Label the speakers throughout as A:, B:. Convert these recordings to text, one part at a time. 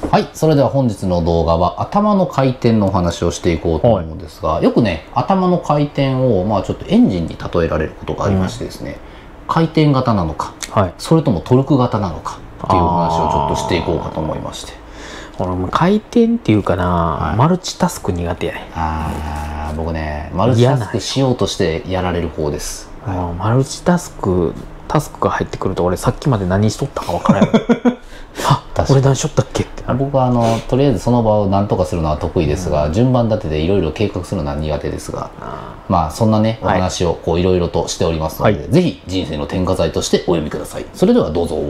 A: はい、それでは本日の動画は頭の回転のお話をしていこうと思うんですが、よくね頭の回転をちょっとエンジンに例えられることがありましてですね、回転型なのか、それともトルク型なのかっていうお話をちょっとしていこうかと思いまして。
B: 俺も回転っていうかな、マルチタスク苦手やね。
A: 僕ねマルチタスクしようとしてやられる方です。
B: マルチタスクが入ってくると俺さっきまで何しとったか分からない俺何しとったっけって
A: 僕はとりあえずその場を何とかするのは得意ですが、順番立てでいろいろ計画するのは苦手ですが、そんなねお話をいろいろとしておりますので、ぜひ人生の添加剤としてお読みください。それではどうぞ。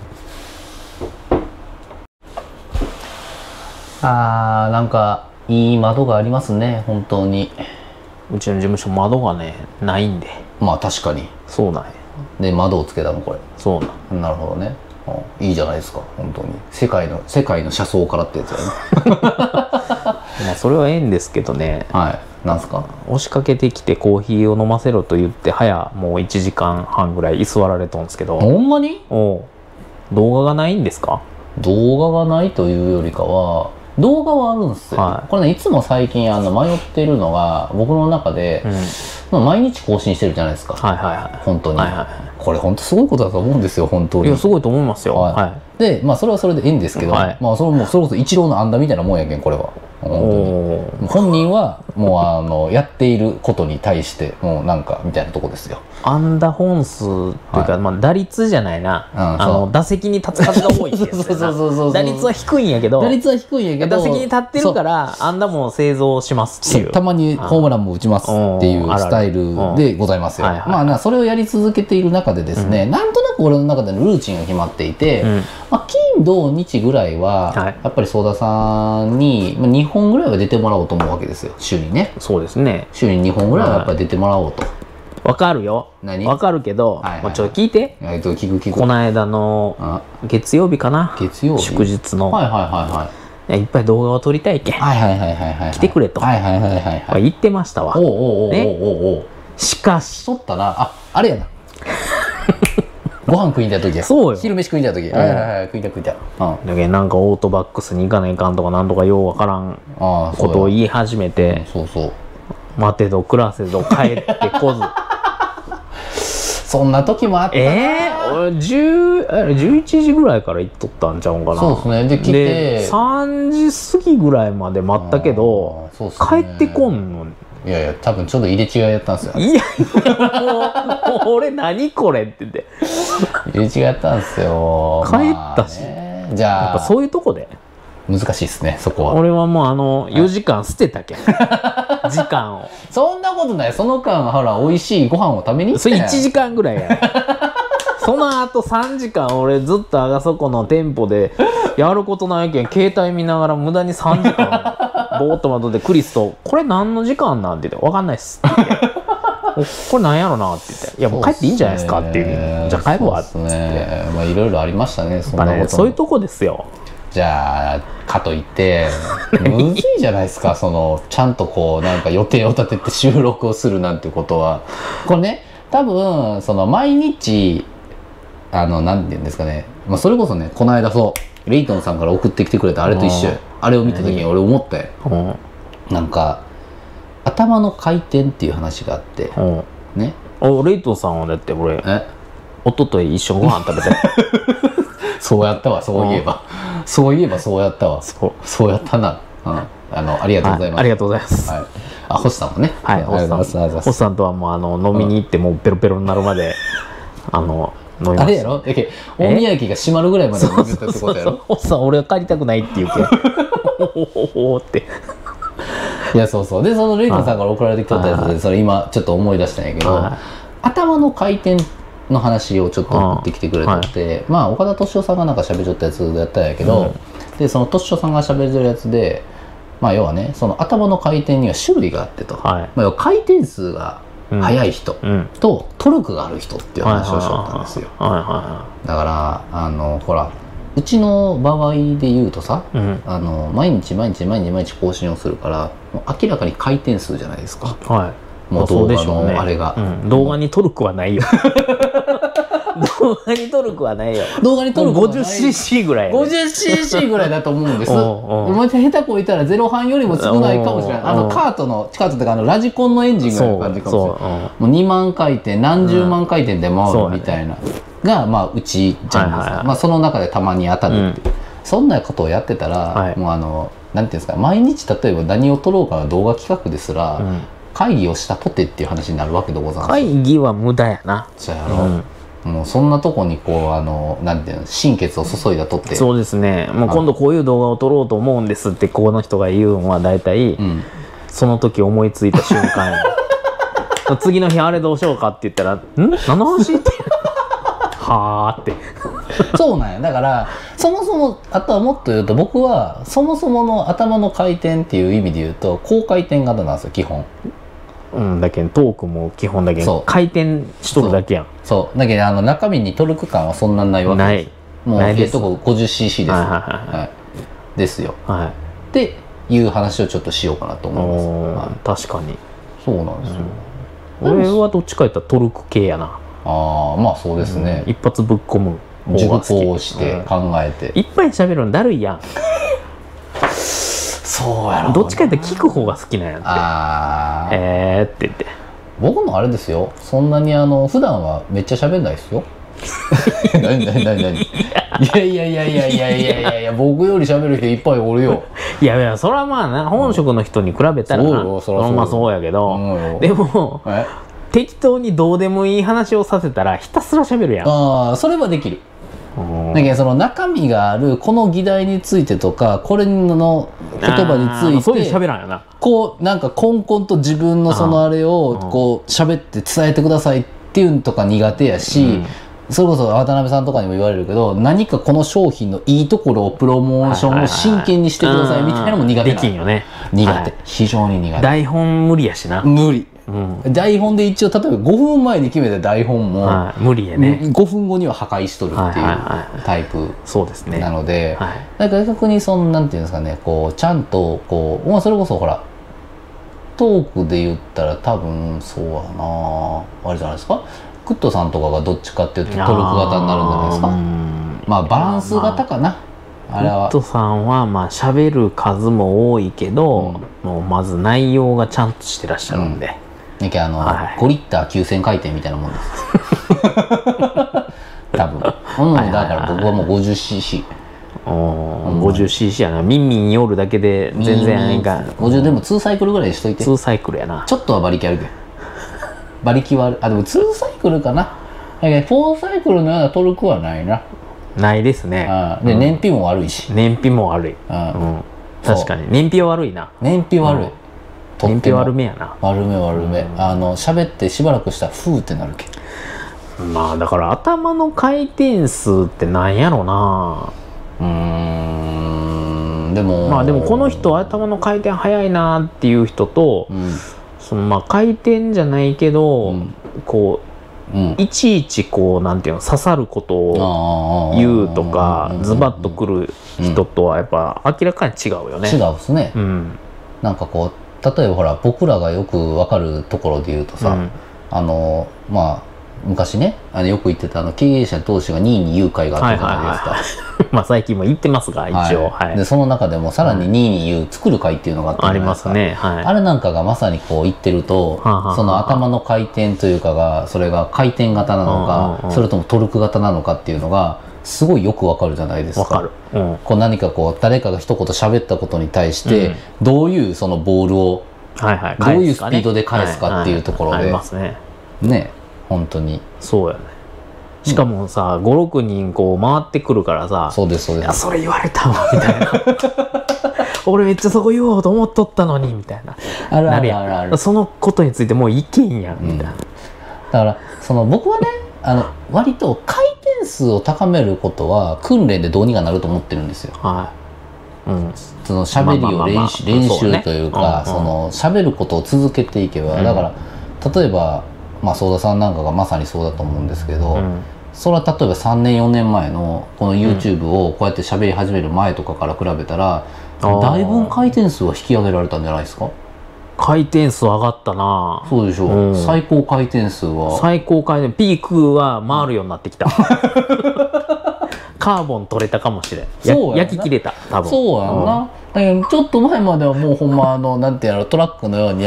A: なんかいい窓がありますね、本当に。
B: うちの事務所窓がねないんで。
A: 確かに
B: そうなんや。で
A: 窓をつけたのこれ。
B: そうなん。
A: なるほどね。いいじゃないですか、本当に。世界の車窓からってやつやね。
B: それはええんですけどね。
A: なんすか。
B: 押しかけてきてコーヒーを飲ませろと言ってもう1時間半ぐらい居座られとんですけど。
A: ほんまに？
B: 動画がないんですか？
A: 動画がないというよりかは動画はあるんですよ。これねいつも最近迷ってるのが僕の中で、毎日更新してるじゃないですか。本当に。これ本当すごいことだと思うんですよ、本当に。
B: いやすごいと思いますよ。
A: でそれはそれでいいんですけど、それこそイチローの安打みたいなもんやけん、これは。本人はもうやっていることに対してもうなんかみたいなとこですよ。
B: 安打本数というか、打率じゃないな、打席に立つ数が多いってやつですな。打率は低いんやけど、打席に立ってるから安打も製造しますっていう、
A: たまにホームランも打ちますっていうスタイルでございますよ。それをやり続けている中でですね、なんとなく俺の中でのルーチンが決まっていて、金土日ぐらいはやっぱりソーダさんに2本ぐらいは出てもらおうと思うわけですよ、週にね。
B: そうですね、
A: 週に2本ぐらいはやっぱり出てもらおうと。
B: わかるよ。わかるけど、ちょっと聞いて。この間の月曜日かな、祝日のいっぱい動画を撮りたいけん来てくれと言ってましたわ。しかし
A: 撮ったらあれやなご飯食いに行った時や。
B: そうよ、
A: 昼飯食いに行った時。食いた。
B: だけどなんかオートバックスに行かないかんとかなんとかようわからんことを言い始めて、待てど暮らせど帰ってこず。
A: そんな時もあったな。
B: 俺11時ぐらいから行っとったんちゃうんかな。
A: そうですね。で来て
B: 3時過ぎぐらいまで待ったけど帰ってこんの。
A: いやいや、多分ちょっと入れ違いやったんですよ。
B: いやもう俺何これって言って
A: 入れ違いやったんですよ。
B: 帰ったし、
A: じゃあ
B: やっぱそういうとこで
A: 難しいですね、そこは。
B: 俺はもう4時間捨てたけん時間を。
A: そんなことない。その間ほら美味しいご飯を食べに行って。
B: それ1時間ぐらいやその後3時間俺ずっとあそこの店舗でやることないけん携帯見ながら無駄に3時間ぼーっと待ってクリスと「これ何の時間なん?」って言って「分かんないっす」って言って「これ何やろな?」って言って「いやもう帰っていいんじゃないですか」っていう「じゃあ帰るわ」って言って、
A: いろいろありましたね、そんなことも。
B: そういうとこですよ。
A: じゃあかといってむずいじゃないですかちゃんとなんか予定を立てて収録をするなんてことは。これね多分毎日なんて言うんですかね、それこそねこの間レイトンさんから送ってきてくれたあれと一緒。あれを見た時に俺思ったよ。なんか頭の回転っていう話があってね。
B: レイトンさんはだって俺一昨日一緒にご飯食べて
A: そうやったわ、そういえばそうやったわ。そうやったな。ありがとうございます。
B: ありがとうございます。
A: 星さんもね。
B: 星さんとはもう飲みに行ってもうペロペロになるまで飲みました。
A: あれやろ、大宮駅が閉まるぐらいまで飲みたってことやろ。
B: 星さん俺は帰りたくないって言うけおって。
A: いやそうでそのレイトンさんから送られてきたやつでそれ今ちょっと思い出したんやけど、頭の回転の話をちょっと送ってきてくれてて、岡田敏夫さんがなんか喋っちゃったやつやったんやけど、でその敏夫さんが喋ってるやつで要はね頭の回転には種類があってと、要は回転数が速い人とトルクがある人っていう話をしとったんですよ。だからほらうちの場合で言うとさ、毎日更新をするからもう明らかに回転数じゃないですか。もう動画のあれが、
B: 動画にトルクはないよ動画にトルクはないよ。
A: 動画にトルクはない。
B: 50cc ぐらいやね。
A: 50cc ぐらいだと思うんです。
B: おう
A: もう下手こいたらゼロ半よりも少ないかもしれない。カートっていうかラジコンのエンジンぐらいの感じかもしれない。もう2万回転何十万回転で回るみたいながまあうちじゃないですか。まあその中でたまに当たるっていう、そんなことをやってたら、もうなんていうんですか、毎日例えば何を撮ろうかの動画企画ですら、会議をしたとてっていう話になるわけでございます。
B: 会議は無駄やな。
A: そうやろ、もうそんなとこにこうなんていうの、心血を注いだとって。
B: そうですね。もう今度こういう動画を撮ろうと思うんですってこの人が言うのは大体、その時思いついた瞬間や次の日あれどうしようかって言ったら「ん何の話?」ってはあって
A: そうなんや。だからそもそも、あとはもっと言うと、僕はそもそもの頭の回転っていう意味で言うと高回転型なんですよ基本。
B: だけどトークも基本だけ回転しとるだけやん。
A: そうだけど中身にトルク感はそんなないわけです。もうとこ 50cc です。ですよ。っていう話をちょっとしようかなと思います。
B: 確かに
A: そうなんですよ。
B: 俺はどっちか言ったらトルク系やな。
A: まあそうですね。
B: 一発ぶっ込む
A: 熟考して考えて
B: いっぱい喋るのだるいやん。
A: そうやろ。
B: どっちか言ったら聞く方が好きなんやって。って言って。
A: 僕もあれですよ。そんなに普段はめっちゃ喋んないですよ。何いや僕より喋る人いっぱいおるよ。
B: いやそれはまあな、本職の人に比べたらな、まあそうやけど、でも適当にどうでもいい話をさせたらひたすら喋るやん。それはできる。だけどその中身があるこの議題についてとか、これの言葉についてそういう喋らんよな。
A: こうなんかこんこんと自分のそのあれをこう喋って伝えてくださいっていうのとか苦手やし、それこそ渡辺さんとかにも言われるけど、何かこの商品のいいところをプロモーションを真剣にしてくださいみたいなのも苦手なの。
B: できんよね。
A: 苦手、非常に苦手。
B: 台本無理やしな。
A: 無理。台本で一応例えば5分前に決めた台本も
B: 無理やね。
A: 5分後には破壊しとるっていうタイプなので、だから逆にそのなんていうんですかね、こうちゃんとこう、それこそほらトークで言ったら多分そうやな、あれじゃないですか、クッドさんとかがどっちかっていうとトルク型になるんじゃないですか。まあバランス型かな。
B: あれはクッドさんはまあ喋る数も多いけど、もうまず内容がちゃんとしてらっしゃるんで。
A: 5リッター9000回転みたいなもんです多分。だから僕はもう 50cc。
B: 50cc やな。ミンミン夜だけで全然
A: 50でも2サイクルぐらいしといて。
B: 2サイクルやな。
A: ちょっとは馬力あるけど、馬力はある。でも2サイクルかな。4サイクルのようなトルクはないな。
B: ないですね。
A: で燃費も悪いし。
B: 燃費も悪い。確かに燃費は悪いな。
A: 燃費悪い。
B: 燃費悪めやな。
A: 悪め。喋ってしばらくしたらフーってなるけ
B: ど。まあだから頭の回転数ってなんやろな。でもこの人頭の回転速いなっていう人と、そのまあ回転じゃないけど、こういちいちこうなんていうの、刺さることを言うとかズバッとくる人とはやっぱ明らかに違うよね。
A: 違うですね。なんかこう例えばほら僕らがよく分かるところで言うとさ、まあ昔ねよく言ってた経営者同士が2位に言う会があったじゃないですか。
B: まあ最近も言ってますが一応、
A: でその中でもさらに2位に言う作る会っていうのがあったじゃないですか。ありますね。あれなんかがまさにこう言ってると、その頭の回転というかが、それが回転型なのかそれともトルク型なのかっていうのがすごいよくわかるじゃないですか。こう何かこう誰かが一言喋ったことに対してどういうそのボールをどういうスピードで返すかっていうところでね、本当に
B: そうやね。しかもさ56人こう回ってくるからさ、
A: そうですそうです、
B: いやそれ言われたわみたいな俺めっちゃそこ言おうと思っとったのにみたいな、
A: あるあるある、
B: そのことについてもう意見やんみたいな。
A: だからその僕はね割と回転数を高めることは訓練でどうにかなると思ってるんですよ。その喋りを練習というか、その喋ることを続けていけば、だから例えば相田さんなんかがまさにそうだと思うんですけど、それは例えば3年4年前のこの YouTube をこうやって喋り始める前とかから比べたら、だいぶ回転数は引き上げられたんじゃないですか。
B: 回転数上がったな。
A: そうでしょ、
B: うん、
A: 最高回転数は
B: 最高回転ピークは回るようになってきたカーボン取れたかもしれん。焼き切れた多分。
A: そうやんな、だけどちょっと前まではもうほんまなんていうのトラックのように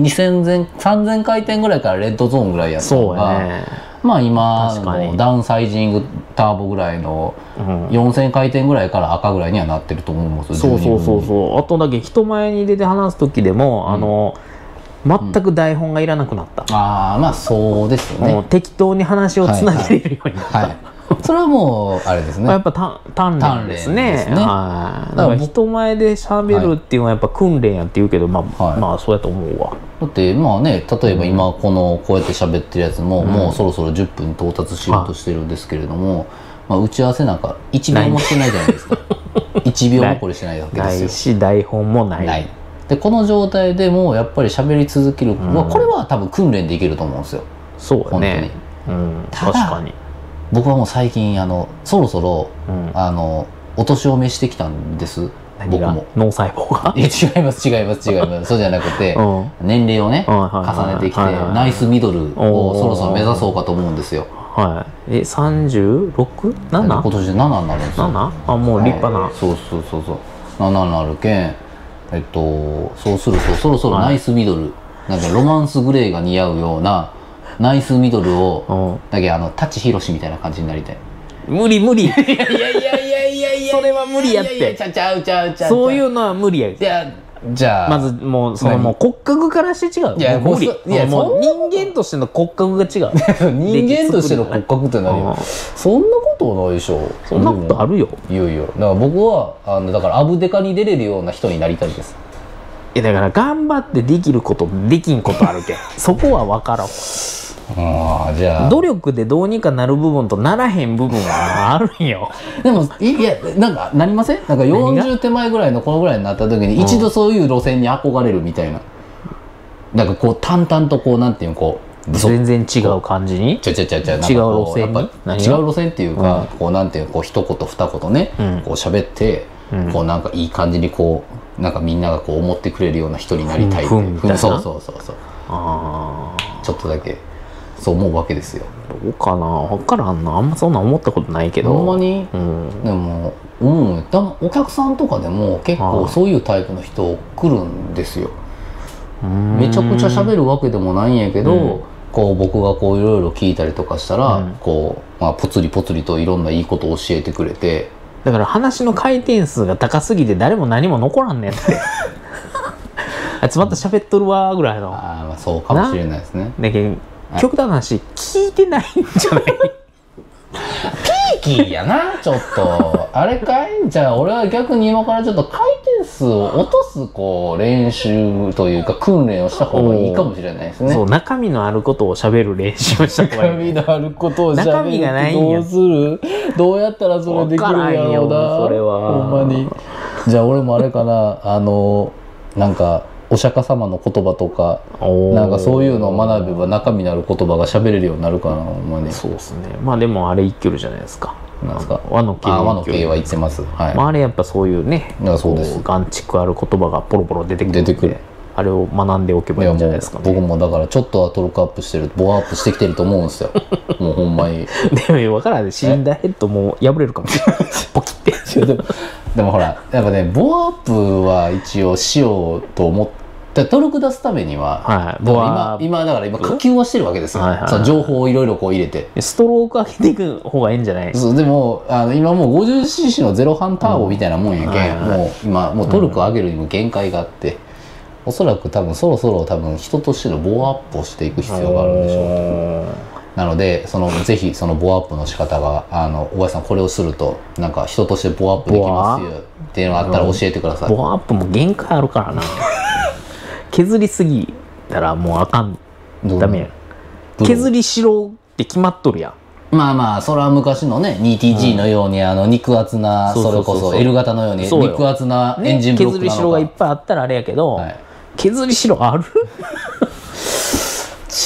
A: 2000、3000回転ぐらいからレッドゾーンぐらいやったのが、
B: そうやね、
A: まあ今のダウンサイジングターボぐらいの4000回転ぐらいから赤ぐらいにはなってると思うんですよ。
B: そうあとだけ人前に出て話す時でも、全く台本がいらなくなった。
A: ああまあそうですよね。
B: もう適当に話をつなげれるようになった。
A: それはもうあれですね。
B: やっぱ鍛錬ですね。だから人前で喋るっていうのはやっぱ訓練やって言うけど、まあそうやと思うわ。
A: だってまあね、例えば今こうやって喋ってるやつも、もうそろそろ10分到達しようとしてるんですけれども、まあ打ち合わせなんか1秒もしてないじゃないですか。1秒もこれしてないわけですよ。
B: ないし台本もない。
A: でこの状態でもうやっぱり喋り続ける、これは多分訓練でいけると思うんですよ。
B: そうやね。確かに。
A: 僕はもう最近そろそろ、お年を召してきたんです。僕も
B: 脳細胞が
A: 違いますそうじゃなくて、年齢をね重ねてきてナイスミドルをそろそろ目指そうかと思うんですよ。
B: はい。36？7？
A: 今年で7になるんですよ。
B: 7？あ、もう立派な。
A: そう7になるけん、そうするとそろそろナイスミドル、なんかロマンスグレーが似合うようなナイスミドルをだけ舘ひろしみたいな感じになりたい。
B: 無理いや
A: それは無理やって。ちゃう
B: そういうのは無理や。
A: じゃあ
B: まずもうもう骨格からして違う。もう人間としての骨格が違う。
A: 人間としての骨格って何よ。そんなことないでしょ。
B: そんなことあるよ。
A: いやだから僕はだからアブデカに出れるような人になりたいです。
B: だから頑張ってできることできんことあるけんそこは分からん。
A: じゃあ
B: 努力でどうにかなる部分とならへん部分はあるんよ。
A: でもなんかなりません？なんか40手前ぐらいのこのぐらいになった時に一度そういう路線に憧れるみたいな。なんか淡々となんていう
B: 全然違う感じに違う路線に
A: 違う路線っていうか、なんていう一言二言ね喋ってなんかいい感じになんかみんなが思ってくれるような人になりたいって。そうちょっとだけそう思うわけですよ。
B: どうかな、分からんな。あんまそんな思ったことないけど。
A: ほんまに、でもお客さんとかでも結構そういうタイプの人来るんですよ。めちゃくちゃ喋るわけでもないんやけど、僕がいろいろ聞いたりとかしたら、ポツリポツリといろんないいことを教えてくれて。
B: だから話の回転数が高すぎて誰も何も残らんねんってあいつまた喋っとるわぐらいの。
A: そうかもしれないですね。
B: だけど極端な話聞いてないんじゃない
A: ピーキーやなちょっとあれかい。じゃあ俺は逆に今からちょっと回転数を落とす練習というか訓練をした方がいいかもしれないですね。
B: そう、中身のあることを喋る練習をした方がいい。
A: 中身のあることを喋る
B: 中身がないんや。
A: どうする？どうやったらそれできるんやろうな。
B: それは
A: ほんまに。じゃあ俺もあれかななんかお釈迦様の言葉とかなんかそういうのを学べば中身のある言葉が喋れるよう眼に。
B: そうですね。まあでもあれ一挙るじゃないですか。
A: なんですか。
B: 和の系
A: は言ってます。はい。
B: あれやっぱそういうね、眼蓄ある言葉がポロポロ出てくる。あれを学んでおけばいいんじゃないですかね。
A: 僕もだからちょっとはトルクアップしてる、ボアアップしてきてると思うんですよ。もうほんまに。
B: でも分からんね。死んだヘッドも破れるかもしれない。ポキって
A: でもほらやっぱねボアアップは一応しようと思って。トルク出すためには、今だから下級はしてるわけですよ。その情報をいろいろ入れて
B: ストローク上げていく方がいいんじゃない？
A: そう。でも今もう 50cc のゼロ半ターボみたいなもんやけん、もうトルク上げるにも限界があって、おそらく多分そろそろ人としてのボアアップをしていく必要があるんでしょう。なのでぜひそのボアアップの仕方が小林さんこれをするとなんか人としてボアアップできますよっていうのがあったら教えてください。
B: ボアアップも限界あるからな削りすぎたらもうあかん。ダメや。削りしろって決まっとるやん。
A: まあそれは昔のね 2TG のように肉厚な、それこそ L 型のように肉厚なエンジンブロックなのか、
B: 削りしろがいっぱいあったらあれやけど、削りしろある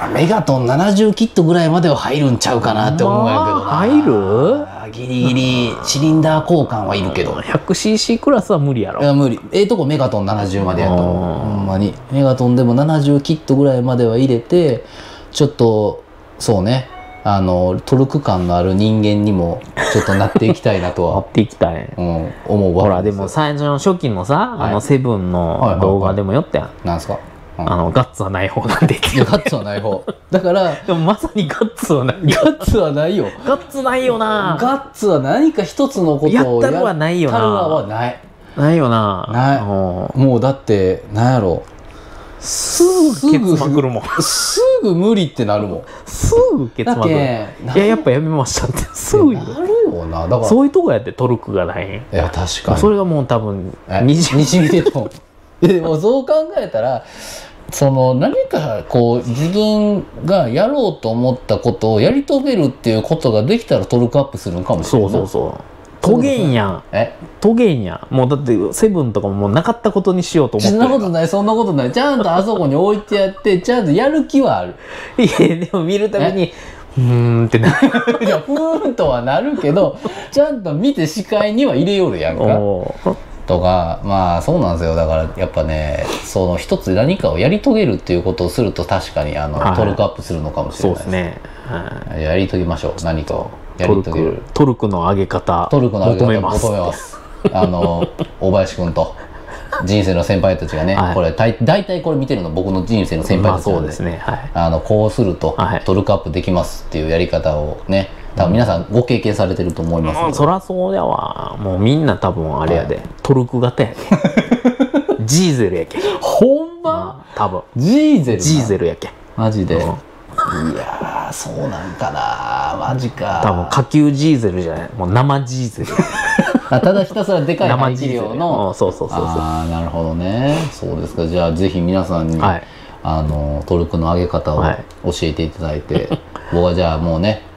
A: メガトン70キットぐらいまでは入るんちゃうかなって思うんやけどな。
B: 入る？
A: ギリギリシリンダー交換はいるけど
B: 100cc クラスは無理やろ。
A: いや無理。とこメガトン70までやと思う。ほんまにメガトンでも70キットぐらいまでは入れて、ちょっとそうね、トルク感のある人間にもちょっとなっていきたいなと
B: 持
A: は
B: っていきたい。
A: 思うわ。
B: ほらでも最初の初期のさ、
A: はい
B: セブンの動画でもよったやん。
A: なんすか？
B: ガッツはない方なんで。
A: いやガッツはない方だから
B: でもまさにガッツはない。
A: ガッツはないよ。
B: ガッツないよな。
A: ガッツは何か一つのことを
B: やったるはないよな。
A: やったるはない。
B: ないよな。
A: ない。もうだってなんやろ。
B: すぐケツまくるもん。
A: すぐ無理ってなるもん。
B: すぐケツまくる。いややっぱやめましたってすぐ言う。
A: なるよな。だから
B: そういうとこやってトルクがない。
A: いや確かに。
B: それがもう多分
A: にじみ出ると。でもそう考えたら。何かこう自分がやろうと思ったことをやり遂げるっていうことができたらトルクアップするのかもしれない。
B: そう遂げんやん。遂げんやん。もうだってセブンとかもうなかったことにしようと思ってる。
A: そんなことないそんなことない。ちゃんとあそこに置いてやってちゃんとやる気はある。
B: いやでも見るたびにってなる。
A: いやとはなるけどちゃんと見て視界には入れよるやんか。とかまあそうなんですよ。だからやっぱね一つ何かをやり遂げるっていうことをすると確かにトルクアップするのかもしれないですね。やり遂げましょう。何かをやり遂げる
B: トルクの上げ方
A: 求めます。大林君と人生の先輩たちがね、これ大体これ見てるの僕の人生の先輩たちなんで、こうするとトルクアップできますっていうやり方をね多分皆さんご経験されてると思いますので。
B: そりゃそうやわ。もうみんな多分あれやで、トルク型やけジーゼルやけ。
A: ほんま
B: 多分
A: ジーゼル
B: やけ
A: マジで。いやそうなんかな。マジか。
B: 多分下級ジーゼルじゃない、もう生ジーゼル。
A: ただひたすらでかい排気量の。
B: そう
A: なるほどね。そうですか。じゃあぜひ皆さんにトルクの上げ方を教えていただいて、僕はじゃあもうね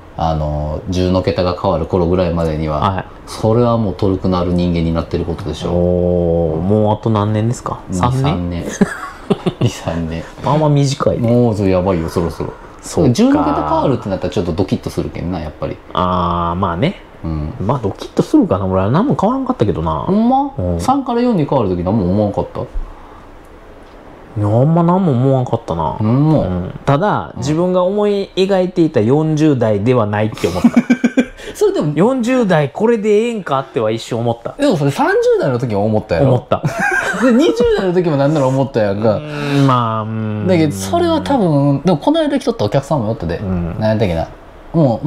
A: 10の桁が変わる頃ぐらいまでには、それはもうトルクのある人間になってることでしょう。
B: もうあと何年ですか？3年
A: 23年。
B: あんま短いね。
A: もうそれやばいよそろそろ。10の桁変わるってなったらちょっとドキッとするけんなやっぱり。
B: まあね。まあドキッとするかな。俺は何も変わらんかったけどな。
A: ほんま？3から4に変わる時何も思わんかった？
B: あんま何も思わんかったな。ただ自分が思い描いていた40代ではないって思った。それでも40代これでええんかっては一瞬思った。
A: でもそれ30代の時も思ったやろ。
B: 思った。
A: で20代の時もなんなら思ったやんか。
B: まあ
A: だけどそれは多分でもこの間来とったお客さんもよってで、何やったっけな、もう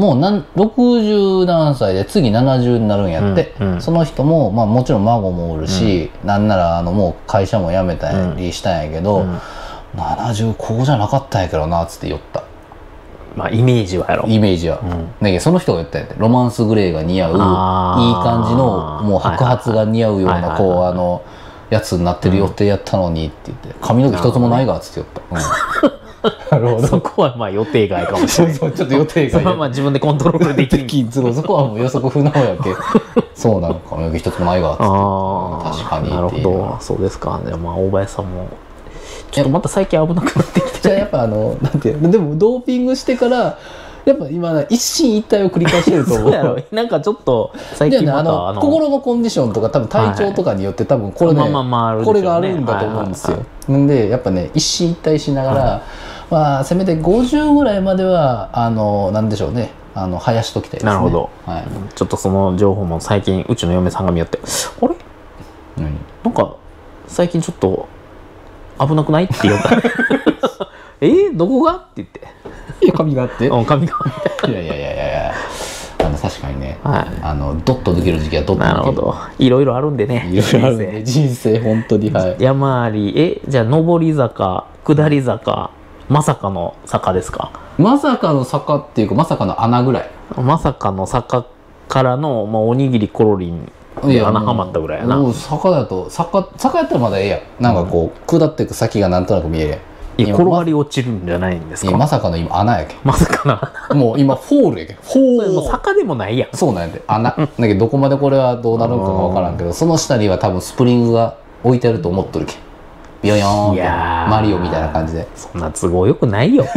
A: 60何歳で次70になるんやって、その人も、まあ、もちろん孫もおるし、なんならもう会社も辞めたりしたんやけど、70こうじゃなかったんやけどなっつって言った。
B: まあイメージはやろ。
A: イメージは、だけどその人が言ったんやって。ロマンスグレーが似合ういい感じのもう白髪が似合うようなこうやつになってる予定やったのにって言って髪の毛一つもないがっつって言った。なるほど。
B: そこはまあ予定外かもしれない。
A: ちょっと予定外。
B: それはまあ自分でコントロールでき
A: ん。そこはもう予測不能やけ。そうなのか。髪の毛一つもないがっつって。確かに。
B: なるほど。そうですか。でもまあ大林さんもちょっとまた最近危なくなってきて。
A: じゃあやっぱなんてでもドーピングしてからやっぱ今一進一退を繰り返してると思う。
B: そうやろ。なんかちょっと最近また
A: 心のコンディションとか多分体調とかによって多分これねこれがあるんだと思うんですよ。なんでやっぱね一進一退しながら。まあせめて50ぐらいまではなんでしょうね生やしときたいですね。
B: なるほど、ちょっとその情報も最近うちの嫁さんが見よってあれなんか最近ちょっと危なくないって言ったどこがって言って
A: いや髪があって
B: 髪があって
A: いや確かにね、ドッと抜ける時期はドッと抜ける。なるほど。
B: いろいろあるんでね。
A: いろいろあるんで人生本当に。
B: 山ありじゃあ上り坂下り坂まさかの坂ですか？
A: まさかの坂っていうかまさかの穴ぐらい。
B: まさかの坂からの、まあ、おにぎりコロリンで穴はまったぐらいやな。
A: もう坂やったらまだええやん。なんかこう下っていく先がなんとなく見えるやん。
B: 転がり落ちるんじゃないんですか？
A: まさかの今穴やけん。
B: まさか
A: なもう今フォールやけん。フォール
B: 坂でもないやん。
A: そうなんやで穴だけどどこまでこれはどうなるんかが分からんけどその下には多分スプリングが置いてあると思っとるけん。 ビヨヨーンって
B: いやー
A: マリオみたいな感じで。
B: そんな都合よくないよ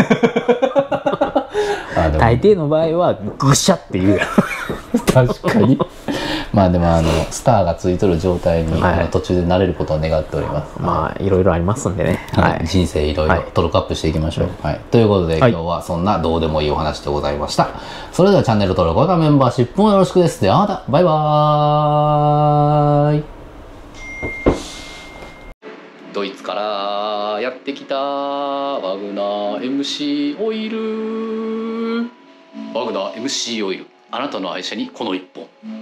A: あでも
B: 大抵の場合はぐしゃって言うや
A: 確かにまあでもスターがついとる状態に、
B: はい
A: 途中で慣れることを願っております。
B: まあいろいろありますんでね、
A: はい、人生いろいろトルクアップしていきましょう、はい、ということで、今日はそんなどうでもいいお話でございました。それではチャンネル登録またメンバーシップもよろしくです。ではまたバイバーイ。ドイツからやってきたワグナー MC オイル。ワグナー MC オイル、あなたの愛車にこの一本。